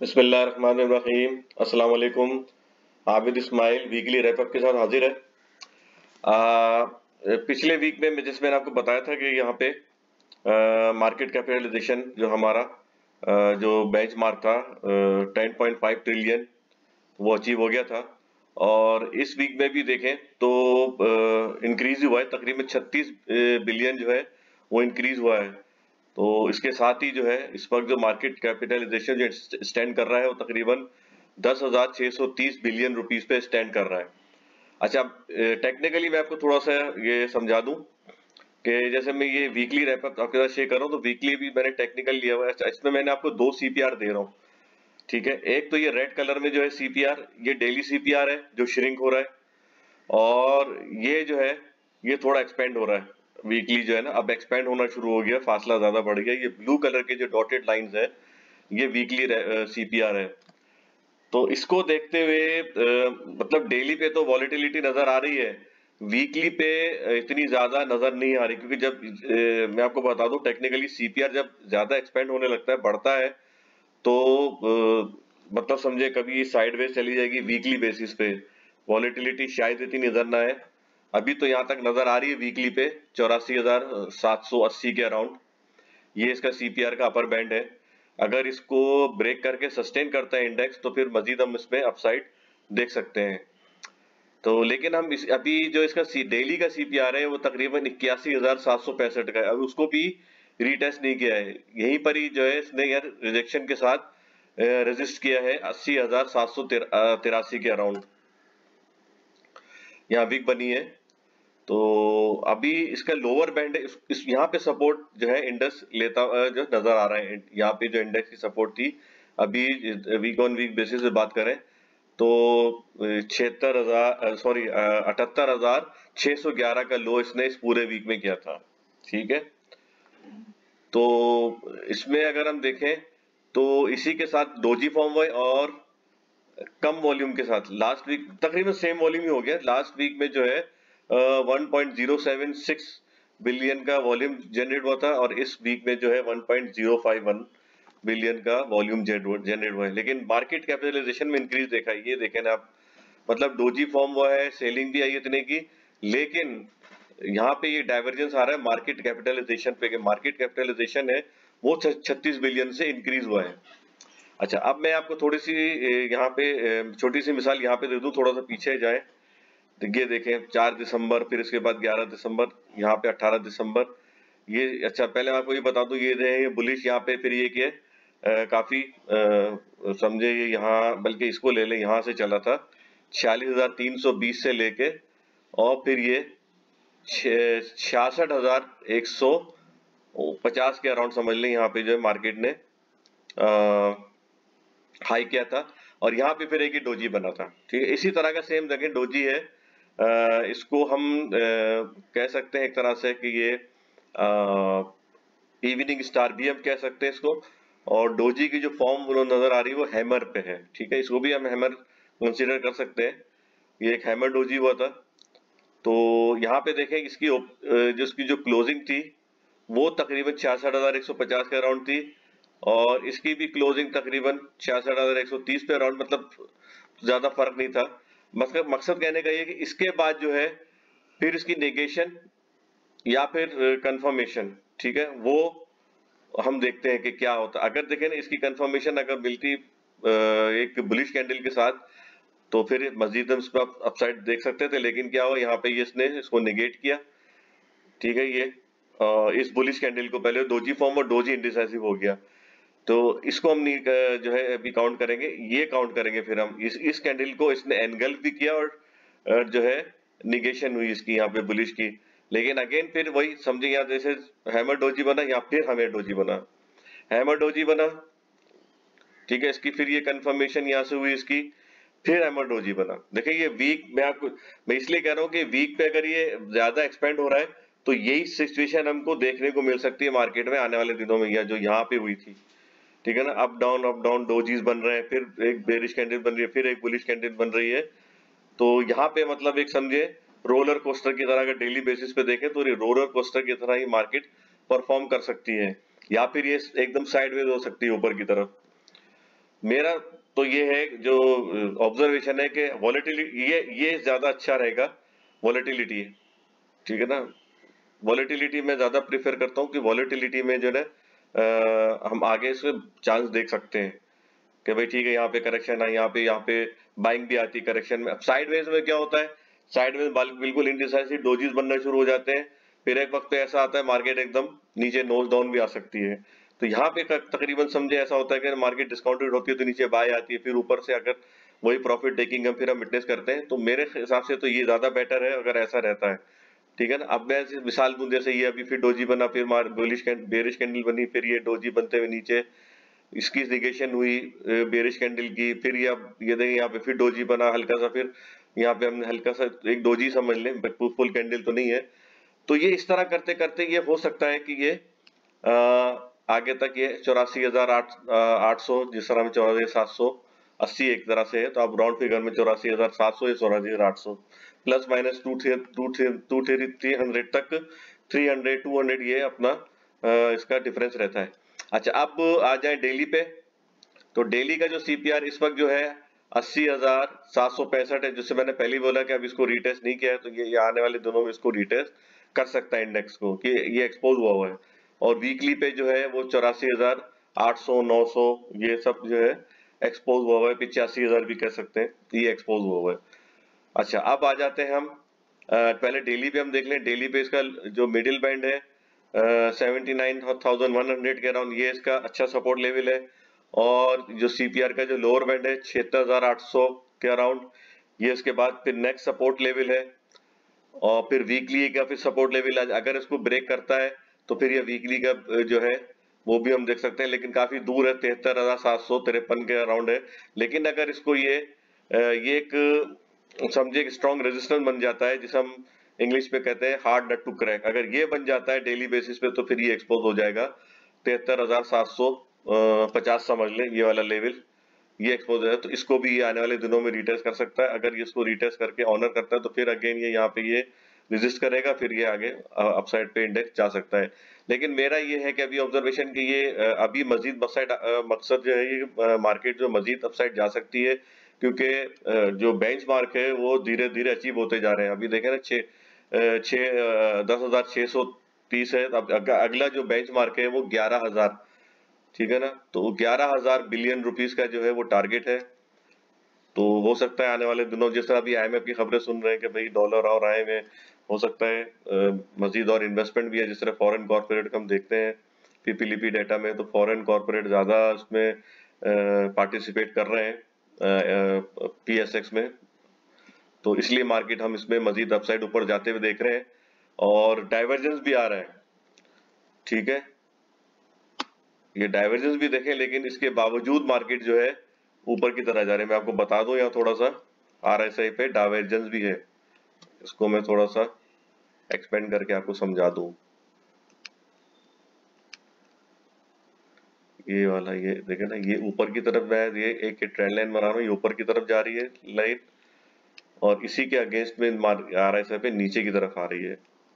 बिस्मिल्लाहिर्रहमानिर्रहीम। अस्सलाम वालेकुम। आबिद इस्माइल वीकली रैपअप के साथ हाजिर है। पिछले वीक में जिसमें मैंने आपको बताया था कि यहाँ पे मार्केट कैपिटलाइजेशन जो हमारा जो बेंचमार्क था 10.5 ट्रिलियन वो अचीव हो गया था। और इस वीक में भी देखें तो इंक्रीज हुआ है, तकरीबन 36 बिलियन जो है वो इंक्रीज हुआ है। तो इसके साथ ही जो है इस वक्त जो मार्केट कैपिटलाइजेशन जो स्टैंड कर रहा है वो तकरीबन 10,630 बिलियन रुपीस पे स्टैंड कर रहा है। अच्छा, टेक्निकली मैं आपको थोड़ा सा ये समझा दूं कि जैसे मैं ये वीकली रैपअप आपके साथ शेयर कर रहा हूँ, तो वीकली भी मैंने टेक्निकल लिया हुआ है। अच्छा, इसमें मैंने आपको दो सीपीआर दे रहा हूँ, ठीक है। एक तो ये रेड कलर में जो है सीपीआर, ये डेली सीपीआर है जो श्रिंक हो रहा है, और ये जो है ये थोड़ा एक्सपेंड हो रहा है। वीकली जो है ना अब एक्सपेंड होना शुरू हो गया, फासला ज्यादा बढ़ गया। ये ब्लू कलर के जो डॉटेड लाइंस है ये वीकली सीपीआर है। तो इसको देखते हुए मतलब डेली पे तो वॉलेटिलिटी नजर आ रही है, वीकली पे इतनी ज्यादा नजर नहीं आ रही, क्योंकि जब मैं आपको बता दूं टेक्निकली सीपीआर जब ज्यादा एक्सपेंड होने लगता है, बढ़ता है, तो मतलब समझे कभी साइडवेज चली जाएगी वीकली बेसिस पे, वॉलेटिलिटी शायद इतनी नजर ना आए। अभी तो यहाँ तक नजर आ रही है वीकली पे 84,780 के अराउंड, ये इसका सीपीआर का अपर बैंड है। अगर इसको ब्रेक करके सस्टेन करता है इंडेक्स तो फिर मजीद हम इसमें अपसाइड देख सकते हैं। तो लेकिन हम अभी जो इसका डेली का सीपीआर है वो तकरीबन 81,765 का है, अभी उसको भी रीटेस्ट नहीं किया है। यहीं पर ही जो है इसने यार रिजेक्शन के साथ रेजिस्ट किया है 80,783 के अराउंड, यहाँ वीक बनी है। तो अभी इसका लोअर बैंड है, इस यहाँ पे सपोर्ट जो है इंडेक्स लेता जो नजर आ रहा है। यहाँ पे जो इंडेक्स की सपोर्ट थी, अभी वीक ऑन वीक बेसिस पे बात करें तो 78,611 का लो इसने इस पूरे वीक में किया था, ठीक है। तो इसमें अगर हम देखें तो इसी के साथ डोजी फॉर्म हुए और कम वॉल्यूम के साथ लास्ट वीक तकरीबन सेम वॉल्यूम ही हो गया। लास्ट वीक में जो है 1.076 बिलियन का वॉल्यूम जनरेट हुआ था, और इस वीक में जो है 1.051 बिलियन का वॉल्यूम जनरेट हुआ है। लेकिन मार्केट कैपिटलाइजेशन में इंक्रीज देखा है, ये देखें ना आप, मतलब डोजी फॉर्म हुआ है, सेलिंग भी आई इतने की, लेकिन यहाँ पे ये डाइवर्जेंस आ रहा है मार्केट कैपिटलाइजेशन पे, मार्केट कैपिटलाइजेशन है वो 36 बिलियन से इंक्रीज हुआ है। अच्छा, अब मैं आपको थोड़ी सी यहाँ पे छोटी सी मिसाल यहाँ पे दे दूं, थोड़ा सा पीछे जाए तो ये देखें 4 दिसंबर, फिर इसके बाद 11 दिसंबर, यहाँ पे 18 दिसंबर, ये अच्छा पहले मैं आपको ये बता दूं, ये बुलिश यहाँ पे, फिर ये क्या काफी समझे ये यहाँ, बल्कि इसको ले लें, यहाँ से चला था 46,320 से लेके, और फिर ये 66,150 के अराउंड समझ लें, यहाँ पे जो है मार्केट ने हाई किया था, और यहाँ पे फिर एक ही डोजी बना था, ठीक है। इसी तरह का सेम देखें डोजी है, इसको हम कह सकते हैं एक तरह से कि ये इवनिंग स्टार भी हम कह सकते हैं इसको। और डोजी की जो फॉर्म नजर आ रही है वो हैमर पे है, ठीक है, इसको भी हम हैमर कंसीडर कर सकते हैं। ये एक हैमर डोजी हुआ था। तो यहाँ पे देखें इसकी जिसकी जो क्लोजिंग थी वो तकरीबन 66,150 के अराउंड थी, और इसकी भी क्लोजिंग तकरीबन 66,130 पे अराउंड, मतलब ज्यादा फर्क नहीं था। मकसद कहने का ये कि इसके बाद जो है फिर इसकी नेगेशन या फिर कंफर्मेशन, ठीक है, वो हम देखते हैं कि क्या होता है। अगर देखें ना इसकी कंफर्मेशन अगर मिलती एक बुलिश कैंडल के साथ, तो फिर मजीद हम इस पर अपसाइड देख सकते थे, लेकिन क्या हुआ यहाँ पे ये इसने इसको निगेट किया, ठीक है। ये इस बुलिश कैंडल को पहले डोजी फॉर्म और डोजी इंडिसाइसिव हो गया, तो इसको हम नहीं जो है अभी काउंट करेंगे, ये काउंट करेंगे फिर हम इस कैंडल को इसने एनगल्फ भी किया, और जो है निगेशन हुई इसकी यहाँ पे बुलिश की। लेकिन अगेन फिर वही समझे, यहाँ जैसे हैमर डोजी बना या फिर हैमर डोजी बना, हैमर डोजी बना, ठीक है, इसकी फिर ये कंफर्मेशन यहाँ से हुई इसकी, फिर हैमर डोजी बना। देखिए ये वीक मैं इसलिए कह रहा हूँ कि वीक पे अगर ये ज्यादा एक्सपेंड हो रहा है तो यही सिचुएशन हमको देखने को मिल सकती है मार्केट में आने वाले दिनों में, या जो यहाँ पे हुई थी, ठीक है ना। अप डाउन डोजीज बन रहे हैं, फिर एक बेरिश कैंडल बन रही है, फिर एक बुलिश कैंडल बन रही है। तो यहाँ पे मतलब एक समझे रोलर कोस्टर की तरह अगर डेली बेसिस पे देखें तो रोलर कोस्टर की तरह ही मार्केट परफॉर्म कर सकती है, या फिर ये एकदम साइडवेज हो सकती है ऊपर की तरफ। मेरा तो ये है जो ऑब्जर्वेशन है कि वॉलेटिलिटी ये ज्यादा अच्छा रहेगा, वॉलेटिलिटी, ठीक है ना। वॉलेटिलिटी में ज्यादा प्रेफर करता हूँ कि वॉलेटिलिटी में जो है हम आगे से चांस देख सकते हैं कि भाई ठीक है यहाँ पे करेक्शन है, यहाँ पे बाइंग भी आती है करेक्शन में। अब साइडवेज में क्या होता है, साइडवेज बिल्कुल इंडिसाइसिव डोजीज बनने शुरू हो जाते हैं, फिर एक वक्त पे ऐसा आता है मार्केट एकदम नीचे नोज डाउन भी आ सकती है। तो यहाँ पे तकरीबन समझे ऐसा होता है कि मार्केट डिस्काउंटेड होती है तो नीचे बाय आती है, फिर ऊपर से अगर वही प्रॉफिट टेकिंग हम फिर हम विटनेस करते हैं। तो मेरे हिसाब से तो ये ज्यादा बेटर है अगर ऐसा रहता है, ठीक है ना। अब मैं मिसाल दूं, जैसे ये अभी फिर डोजी बना, फिर बेरिश कैंडल बनी, फिर ये डोजी बनते हुए नीचे इसकी निगेशन हुई बेरिश कैंडल की, फिर ये अब ये देखें यहाँ पे फिर डोजी बना हल्का सा, फिर यहाँ पे हमने हल्का सा एक डोजी समझ लें, फुल कैंडल तो नहीं है। तो ये इस तरह करते करते ये हो सकता है कि ये आ, आगे तक ये 84,800, जिस तरह में 84,780 एक तरह से है, तो आप राउंड फिगर में 84,700 या 84,800 प्लस माइनस 200 तक, 300 200 ये अपना इसका डिफरेंस रहता है। अच्छा, अब आ जाए डेली पे। तो डेली का जो सीपीआर इस वक्त जो है 80,765 है, जिससे मैंने पहले ही बोला कि अब इसको रीटेस्ट नहीं किया है, तो ये आने वाले दिनों में इसको रीटेस्ट कर सकता है इंडेक्स को, कि ये एक्सपोज हुआ है। और वीकली पे जो है वो 84,800 900 ये सब जो है एक्सपोज हुआ है, 85,000 भी कह सकते हैं, ये एक्सपोज हुआ है। अच्छा, अब आ जाते हैं हम पहले डेली पे हम देख लें। डेली पे इसका जो मिडिल बैंड है 79,100 के अराउंड, ये इसका अच्छा सपोर्ट लेवल है। और जो सीपीआर का जो लोअर बैंड है 76,800 के अराउंड, ये इसके बाद फिर नेक्स्ट सपोर्ट लेवल है। और फिर वीकली का फिर सपोर्ट लेवल, अगर इसको ब्रेक करता है तो फिर ये वीकली का जो है वो भी हम देख सकते हैं, लेकिन काफी दूर है, 73,753 के अराउंड है। लेकिन अगर इसको ये एक समझे एक स्ट्रॉन्ग रेजिस्टेंस बन जाता है, जिसे हम इंग्लिश में कहते हैं हार्ड नट टू क्रैक, अगर ये बन जाता है डेली बेसिस पे, तो फिर ये एक्सपोज हो जाएगा 73,750 समझ लें, ये वाला लेवल ये एक्सपोज है। तो इसको भी ये आने वाले दिनों में रिटेस्ट कर सकता है। अगर ये इसको रिटेस्ट करके ऑनर करता है तो फिर अगेन ये यहाँ पे ये रेजिस्ट करेगा, फिर ये आगे अपसाइड पे इंडेक्स जा सकता है। लेकिन मेरा ये है कि अभी ऑब्जर्वेशन की ये अभी मजीद अपसाइड मकसद जो है ये मार्केट जो मजीद अपसाइड जा सकती है, क्योंकि जो बेंचमार्क है वो धीरे धीरे अचीव होते जा रहे हैं। अभी देखें ना 10,630 है। अब अगला जो बेंचमार्क है वो 11,000, ठीक है ना। तो 11,000 बिलियन रुपीस का जो है वो टारगेट है। तो हो सकता है आने वाले दिनों, जिस तरह अभी आईएमएफ की खबरें सुन रहे हैं कि भाई डॉलर और आए हुए, हो सकता है मजीद और इन्वेस्टमेंट भी है। जिस तरह फॉरेन कॉर्पोरेट हम देखते हैं पीपीलीपी डेटा में, तो फॉरेन कॉर्पोरेट ज्यादा उसमें पार्टिसिपेट कर रहे हैं पीएसएक्स में। तो इसलिए मार्केट हम इसमें मजीद अपसाइड ऊपर जाते हुए देख रहे हैं, और डाइवर्जेंस भी आ रहा है, ठीक है। ये डाइवर्जेंस भी देखें, लेकिन इसके बावजूद मार्केट जो है ऊपर की तरह जा रहे हैं। मैं आपको बता दूं यहाँ थोड़ा सा आरएसआई पे डाइवर्जेंस भी है, इसको मैं थोड़ा सा एक्सपेंड करके आपको समझा दूं। ये वाला ये देखे ना, ये ऊपर की तरफ मैं ये एक ट्रेंड लाइन बना रहा हूँ, ये ऊपर की तरफ जा रही है लाइन, और इसी के अगेंस्ट में आरएसआई पे नीचे की तरफ आ रही है।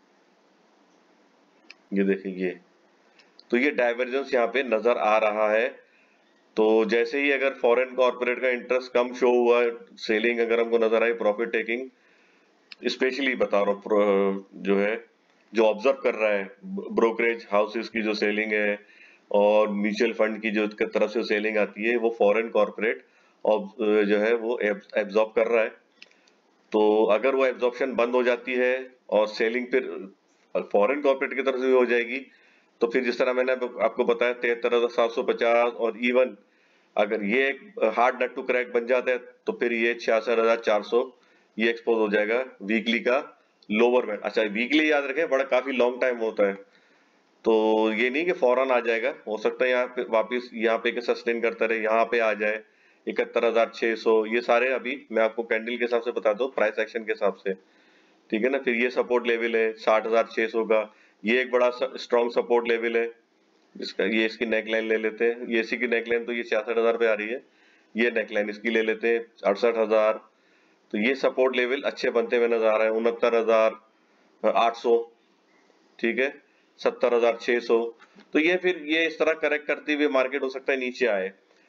ये देखिए ये, तो ये डाइवर्जेंस यहाँ पे नजर आ रहा है। तो जैसे ही अगर फॉरेन कॉर्पोरेट का इंटरेस्ट कम शो हुआ, सेलिंग अगर हमको नजर आई, प्रॉफिट टेकिंग स्पेशली बता रहा हूँ, जो है जो ऑब्जर्व कर रहा है ब्रोकरेज हाउसेस की जो सेलिंग है और म्यूचुअल फंड की जो तरफ से सेलिंग आती है, वो फॉरेन कॉर्पोरेट जो है वो एब्जॉर्ब कर रहा है। तो अगर वो एब्जॉर्प्शन बंद हो जाती है और सेलिंग फिर फॉरेन कॉर्पोरेट की तरफ से हो जाएगी, तो फिर जिस तरह मैंने आपको बताया 73,750, और इवन अगर ये एक हार्ड नट टू क्रैक बन जाता है तो फिर ये 66,400 ये एक्सपोज हो जाएगा वीकली का लोअर बैंड। अच्छा, वीकली याद रखें बड़ा काफी लॉन्ग टाइम होता है, तो ये नहीं कि फौरन आ जाएगा, हो सकता है यहाँ पे वापिस यहाँ पे सस्टेन करता रहे, यहाँ पे आ जाए 71,600। ये सारे अभी मैं आपको कैंडल के हिसाब से बता दूं, प्राइस एक्शन के हिसाब से, ठीक है ना। फिर ये सपोर्ट लेवल है 60,600 का, ये एक बड़ा स्ट्रॉन्ग सपोर्ट लेवल है। इसका ये इसकी नेकलाइन ले लेते हैं, ये इसी की नेकलाइन, तो ये 66,000 पे आ रही है, ये नेकलाइन इसकी ले लेते हैं 68,000। तो ये सपोर्ट लेवल अच्छे बनते हुए नजर आ रहे हैं, 69,800, ठीक है, 70,600। तो ये फिर ये इस तरह करेक्ट करते हुए मार्केट हो सकता है नीचे आए।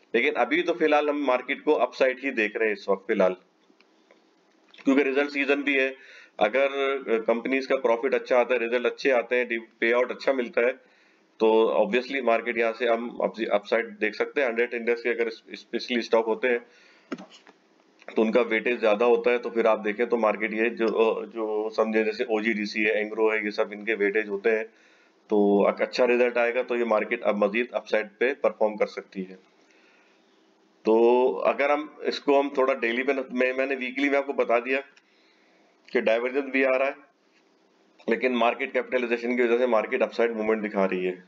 लेकिन अभी तो फिलहाल हम मार्केट को अपसाइड ही देख रहे हैं इस वक्त फिलहाल, क्योंकि रिजल्ट सीजन भी है। अगर कंपनीज का प्रॉफिट अच्छा आता है, रिजल्ट अच्छे आते हैं, पे आउट अच्छा मिलता है, तो ऑब्वियसली मार्केट यहाँ से हम अपसाइड देख सकते हैं। 100 इंडेक्स के अगर स्पेशली स्टॉक होते हैं तो उनका वेटेज ज्यादा होता है, तो फिर आप देखें तो मार्केट ये जो जो समझे जैसे ओजीडीसी है, एंग्रो है, ये सब इनके वेटेज होते हैं, तो अच्छा रिजल्ट आएगा तो ये मार्केट अब मजीद अपसाइड पे परफॉर्म कर सकती है। तो अगर हम इसको हम थोड़ा डेली पे मैंने वीकली में आपको बता दिया कि डाइवर्जेंस भी आ रहा है, लेकिन मार्केट कैपिटलाइजेशन की वजह से मार्केट अपसाइड मूवमेंट दिखा रही है।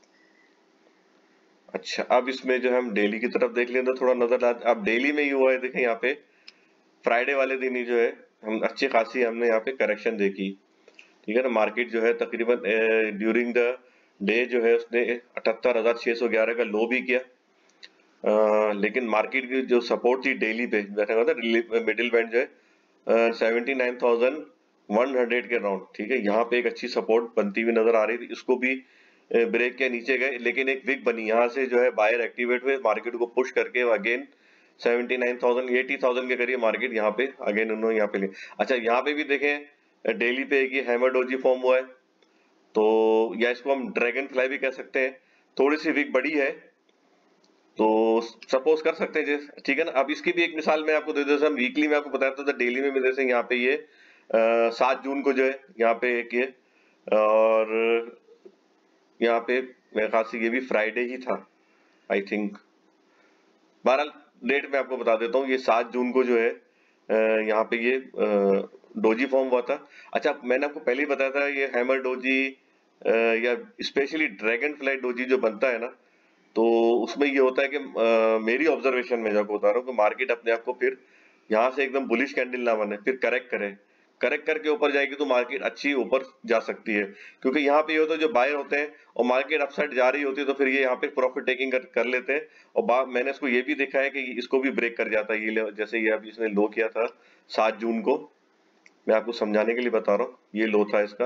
अच्छा, अब इसमें जो है हम डेली की तरफ देख लें तो थोड़ा नजर अब डेली में ही हुआ है, देखें यहाँ पे फ्राइडे वाले दिन ही जो है हम अच्छी खासी हमने यहाँ पे करेक्शन देखी, ठीक है ना। मार्केट जो है तकरीबन ड्यूरिंग द डे जो है उसने 78,611 का लो भी किया, लेकिन मार्केट की जो सपोर्ट थी डेली पे मिडिल बैंड जो है 79,100 के राउंड, ठीक है। यहाँ पे एक अच्छी सपोर्ट बनती हुई नजर आ रही थी, इसको भी ब्रेक के नीचे गए, लेकिन एक विक बनी, यहाँ से जो है बायर एक्टिवेट हुए, मार्केट को पुश करके अगेन 79,000 80,000 के करीब मार्केट यहाँ पे अगेन उन्होंने यहाँ पे ले। अच्छा, यहाँ पे भी देखें डेली पे एक हैमर डोजी फॉर्म हुआ है, तो या इसको हम ड्रैगन फ्लाई भी कह सकते हैं। थोड़ी सी विक बड़ी है, तो सपोज कर सकते हैं जैसे, ठीक है ना। अब इसकी भी एक मिसाल मैं आपको दे देता हूँ, वीकली में आपको बताया था, डेली में जैसे यहाँ पे ये 7 जून को जो है यहाँ पे एक ये, और यहाँ पे मेरे ख्याल से ये भी फ्राइडे ही था आई थिंक। बहरहाल डेट मैं आपको बता देता हूँ, ये 7 जून को जो है यहाँ पे ये डोजी फॉर्म हुआ था। अच्छा, मैंने आपको पहले ही बताया था ये हैमर डोजी या स्पेशली ड्रैगन फ्लाई डोजी जो बनता है ना, तो उसमें ये होता है कि मेरी ऑब्जर्वेशन में जो आपको बता रहा हूँ कि मार्केट अपने आप को फिर यहाँ से एकदम बुलिश कैंडल ना बने, फिर करेक्ट करे, करेक्ट करके ऊपर जाएगी तो मार्केट अच्छी ऊपर जा सकती है, क्योंकि यहाँ पे ये होता है जो बायर होते हैं और मार्केट अपसाइड जा रही होती है तो फिर ये यहाँ पे प्रॉफिट टेकिंग कर लेते हैं। और मैंने इसको ये भी देखा है कि इसको भी ब्रेक कर जाता है, ये जैसे ये अभी इसने लो किया था 7 जून को, मैं आपको समझाने के लिए बता रहा हूँ, ये लो था इसका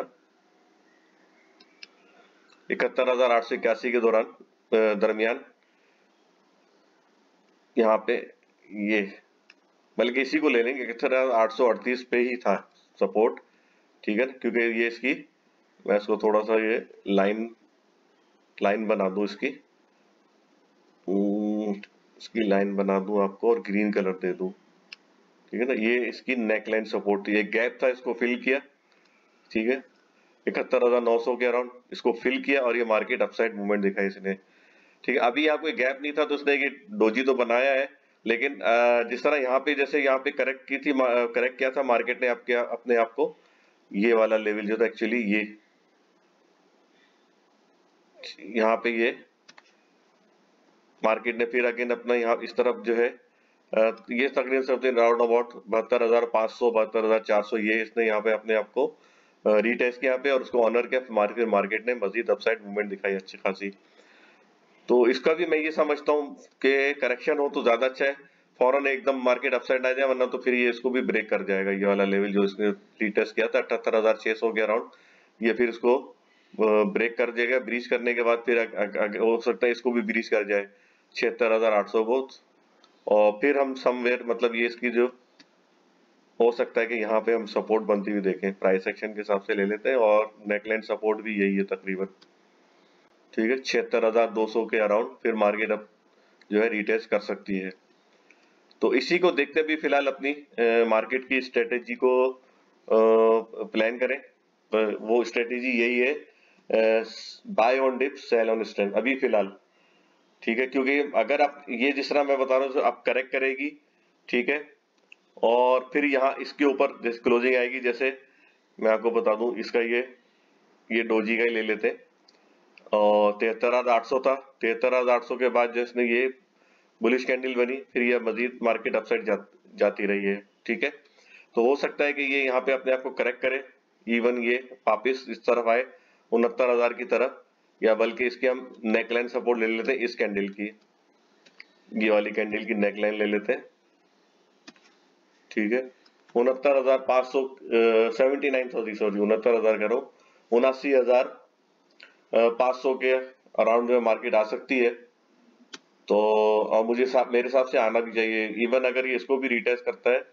71,881 के दौरान दरमियान, यहाँ पे ये बल्कि इसी को ले लेंगे 71,838 पे ही था सपोर्ट, ठीक है ना। क्योंकि ये इसकी, मैं इसको थोड़ा सा ये लाइन बना दूं इसकी, इसकी लाइन बना दूं आपको और ग्रीन कलर दे दूं, ठीक है ना। ये इसकी नेक लाइन सपोर्ट, ये गैप था, इसको फिल किया, ठीक है, 71,900 के अराउंड इसको फिल किया और ये मार्केट अपसाइड मूवमेंट दिखाई इसने, ठीक है। अभी यहाँ कोई गैप नहीं था तो उसने ये डोजी तो बनाया है, लेकिन जिस तरह यहाँ पे जैसे यहाँ पे करेक्ट की थी, करेक्ट किया था मार्केट ने आपके अपने आप को, ये वाला लेवल जो था एक्चुअली ये यहाँ पे ये मार्केट ने फिर अगेन अपना यहाँ इस तरफ जो है ये तकरीबन समथिंग राउंड अबाउट 72,500 72,400 ये इसने यहाँ पे अपने आप को रीटेस्ट किया पे और उसको ऑनर किया, मार्केट ने मजीद अपसाइड मूवमेंट दिखाई अच्छी खासी। तो इसका भी मैं ये समझता हूँ कि करेक्शन हो तो ज्यादा अच्छा है, फौरन एकदम मार्केट अपसाइड आ जाए, वरना तो फिर ये इसको भी ब्रेक कर जाएगा, ये वाला लेवल जो इसने रीटेस्ट किया था 78,600 के अराउंड, ये फिर इसको ब्रेक कर देगा। ब्रीच करने के बाद फिर हो सकता है इसको भी ब्रीच कर जाए 76,800 को, और फिर हम समवेयर मतलब ये इसकी जो हो सकता है कि यहाँ पे हम सपोर्ट बनती हुई देखें, प्राइस एक्शन के हिसाब से ले लेते हैं, और नेकलाइन सपोर्ट भी यही है तकरीबन, ठीक है, 76,200 के अराउंड फिर मार्केट अब जो है रिटेस्ट कर सकती है। तो इसी को देखते भी फिलहाल अपनी मार्केट की स्ट्रेटेजी को प्लान करें, वो स्ट्रेटेजी यही है, buy on dip sell on strength अभी फिलहाल, ठीक है। क्योंकि अगर आप ये जिस तरह मैं बता रहा हूँ आप करेक्ट करेगी, ठीक है, और फिर यहाँ इसके ऊपर जैसे क्लोजिंग आएगी, जैसे मैं आपको बता दूं इसका ये डोजी का ही ले लेते हैं, और 73,800 था, 73,800 के बाद जो इसने ये बुलिश कैंडल बनी, फिर ये मजीद मार्केट अपसाइड जाती रही है, ठीक है। तो हो सकता है कि ये यहाँ पे अपने आप को करेक्ट करे, इवन ये वापिस इस तरफ आए 69,000 की तरफ, या बल्कि इसकी हम नेकलाइन सपोर्ट ले लेते हैं इस कैंडल की, ये वाली कैंडल की नेकलाइन ले लेते हैं, ठीक है। 69,500 79,000 सॉरी 69,000 करो 79,500 के अराउंड में मार्केट आ सकती है, तो और मेरे हिसाब से आना भी चाहिए, इवन अगर ये इसको भी रिटेस्ट करता है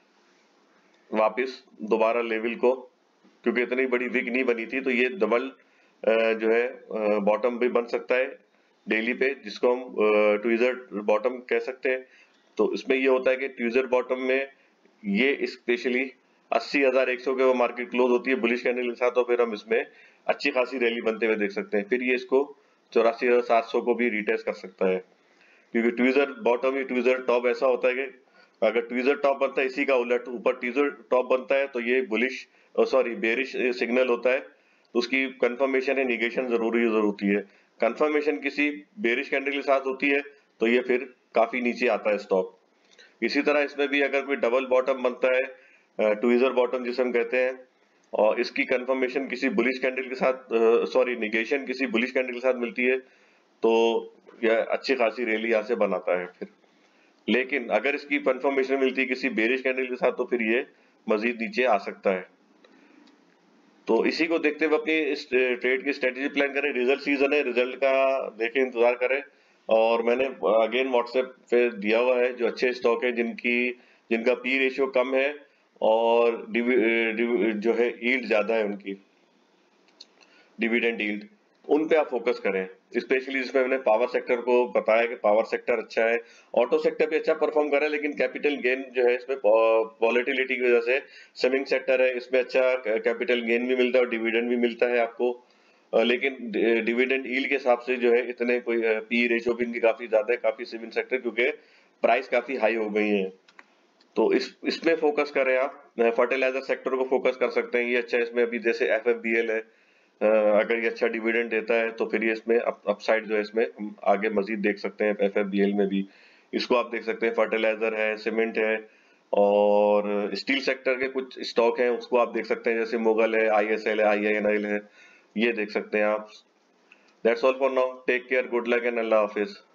वापस दोबारा लेवल को, क्योंकि इतनी बड़ी विग नहीं बनी थी, तो ये डबल जो है बॉटम भी बन सकता है डेली पे, जिसको हम ट्वीजर बॉटम कह सकते हैं। तो इसमें ये होता है कि ट्वीजर बॉटम में ये स्पेशली 80,100 के वो मार्केट क्लोज होती है बुलिश कैंडल के साथ, तो फिर हम इसमें अच्छी खासी रैली बनते हुए देख सकते हैं। फिर ये इसको 84,700 को भी रिटेस्ट कर सकता है, क्योंकि ट्वीजर बॉटम या ट्वीजर टॉप ऐसा होता है कि अगर ट्वीजर टॉप बनता है इसी का उलट ऊपर ट्वीजर टॉप बनता है, तो ये बुलिश सॉरी बेरिश सिग्नल होता है, तो उसकी कंफर्मेशन है निगेशन जरूरी होती है। कंफर्मेशन किसी बेरिश कैंडल के साथ होती है तो ये फिर काफी नीचे आता है स्टॉक। इसी तरह इसमें भी अगर कोई डबल बॉटम बनता है ट्वीजर बॉटम जिसे हम कहते हैं, और इसकी कंफर्मेशन किसी बुलिश कैंडल के साथ सॉरी निगेशन किसी बुलिश कैंडल के साथ मिलती है, तो यह अच्छी खासी रैली यहाँ से बनाता है फिर। लेकिन अगर इसकी कंफर्मेशन मिलती है किसी बेरिश कैंडल के साथ, तो फिर ये मजीद नीचे आ सकता है। तो इसी को देखते हुए अपनी ट्रेड की स्ट्रेटेजी प्लान करें। रिजल्ट सीजन है, रिजल्ट का देखें, इंतजार करें। और मैंने अगेन व्हाट्सएप पे दिया हुआ है जो अच्छे स्टॉक है जिनका पी रेशियो कम है और जो है यील्ड ज्यादा है उनकी, डिविडेंड यील्ड, उन पे आप फोकस करें। स्पेशली जिसमें मैंने पावर सेक्टर को बताया कि पावर सेक्टर अच्छा है, ऑटो सेक्टर भी अच्छा परफॉर्म कर रहा है, लेकिन कैपिटल गेन जो है इसमें वॉलेटिलिटी की वजह से, स्विंग सेक्टर है इसमें अच्छा कैपिटल गेन भी मिलता है और डिविडेंड भी मिलता है आपको। लेकिन डिविडेंड यील्ड के हिसाब से जो है इतने कोई पी रेशियो भी इनकी काफी ज्यादा है, काफी स्विंग सेक्टर, क्योंकि प्राइस काफी हाई हो गई है। तो इसमें फोकस करें आप। फर्टिलाइजर सेक्टर को फोकस कर सकते हैं, ये अच्छा है। इसमें अभी जैसे एफएफबीएल है, अगर ये अच्छा डिविडेंड देता है तो फिर ये इसमें अपसाइड जो है इसमें हम आगे मजीद देख सकते हैं। एफएफबीएल में भी इसको आप देख सकते हैं। फर्टिलाइजर है, सीमेंट है, और स्टील सेक्टर के कुछ स्टॉक हैं उसको आप देख सकते हैं, जैसे मोगल है, आईएसएल है, आईआईएनएल है, ये देख सकते हैं आप। That's all for now, take care, good luck and अल्लाह हाफिज।